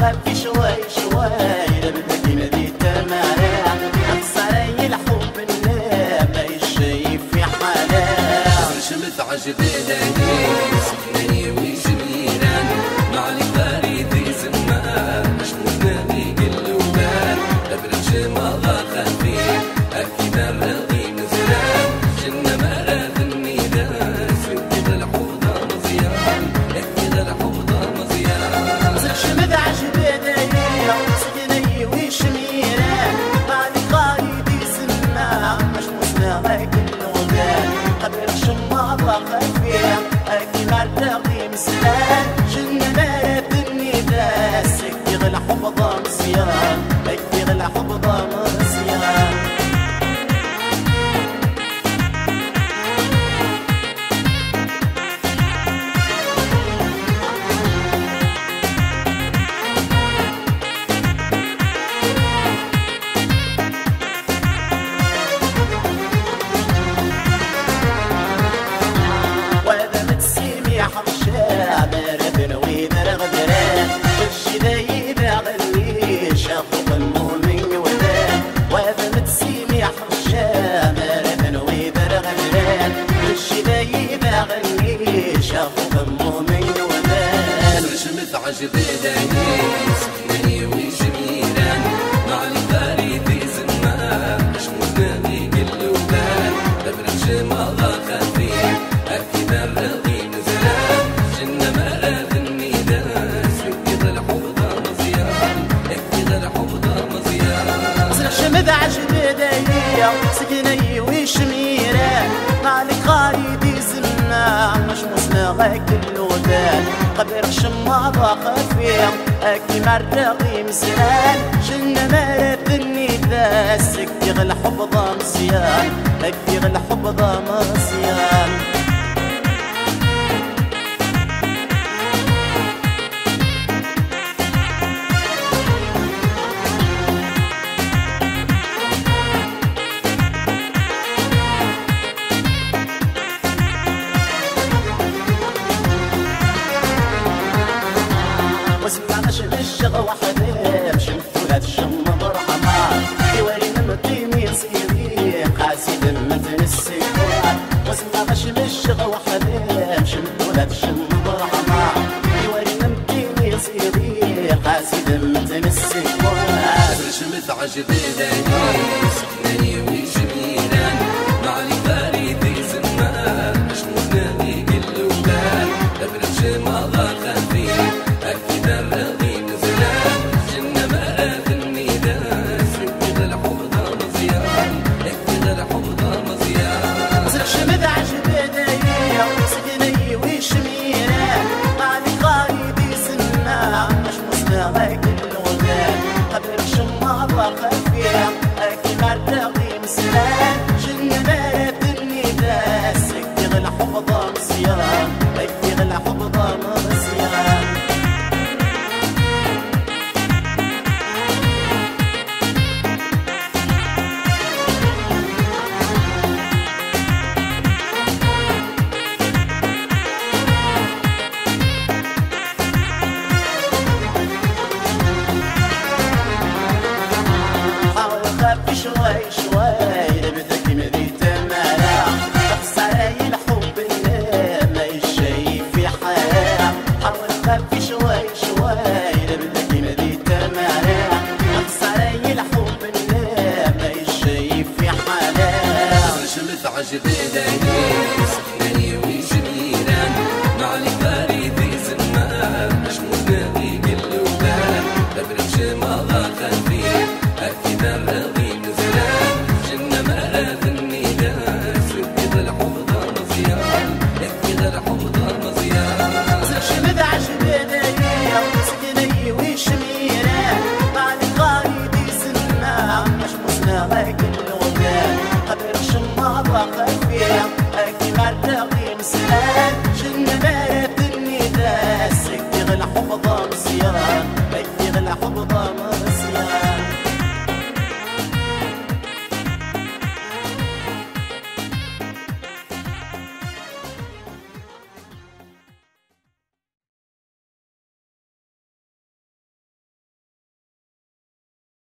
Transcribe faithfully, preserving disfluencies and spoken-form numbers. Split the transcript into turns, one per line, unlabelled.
خفي شوي شوي لبدك مدي تمارا أقصري الحب اللي ما يشايف في حالها
شمت عجباني سكناني وجميلان معلي فريدي زمان شموتنا بيقل وبان أبرج مضى خفي أكيد الرضي مزران جنة مراد النيدان سكت الحوضة مزيان أكيد الحوضة مزيان
شمت عجباني سكناني وجميلان معلي فريدي زمان شموتنا بيقل وبان أبرج مضى خفي أكيد الرضي مزران جنة مراد النيدان سكت الحوضة مزيان أكيد الحوضة مزيان
شمت عجباني سكناني وجميلان معلي فريدي زمان شموتنا بيقل وبان أبرج مضى خفي أكيد الرضي مزران جنة مراد النيدان سكت الحوضة مزيان أكيد الحوضة مزيان
شمت عجباني سكناني وجميلان معلي فريدي زمان شموتنا بيقل وبان قبر شماضة خفية أكي مرقي مزيان جنة مرد النداء سكي غل حفظة مزيان أكي غل حفظة مزيان الشغى وحدي شمت ولاد الشم برحمة يورينا مقيمي صغيري قاسي مثل السكوان واسمع غشم الشغى وحدي شمت ولاد الشم برحمة يورينا مقيمي صغيري قاسي مثل السكوان
شمت عجباني سكناني وجميلان معلي فريدي زمان شموتنا بيقل وبان أبرج مضى خفي أكيد الرضي مزران جنة مراد النيدان سكت الحوضة مزيان أكيد الحوضة مزيان
شمت عجباني سكناني وجميلان معلي فريدي زمان شموتنا بيقل وبان قبل شماضة خفية أكيد الرضي مزران جنة مراد النيدان سكت الحوضة مزيان أكيد الحوضة مزيان شوي شوي لبدك مدي تمارا أقصري الحب اللي ما يشايف في حياة حاول خفي شوي شوي لبدك مدي تمارا أقصري الحب اللي ما يشايف في حياة
شمت عجباني سكناني وجميلان معلي فريدي زمان شموتنا بيقل وبان أبرج مضى خفي أكيد الرضي مزران جنة مراد النيدان سكت الحوضة مزيان أكيد الحوضة مزيان
شمت عجباني سكناني وجميلان معلي فريدي زمان شموتنا بيقل وبان قبر شماضة خفية أكي مرقي مزيان جنة مراد النداء سكي غل حفظة مزيان أكي غل حفظة